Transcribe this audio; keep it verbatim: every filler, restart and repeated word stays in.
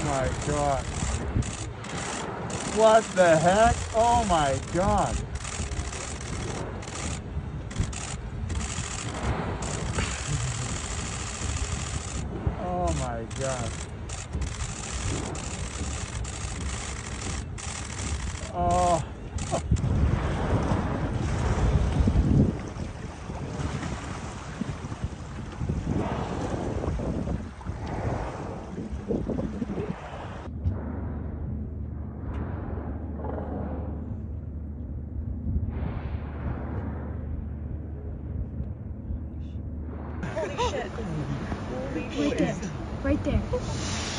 my God. What the heck? Oh my God. Oh my God. Oh. Holy shit. Holy shit. Right there. Right there.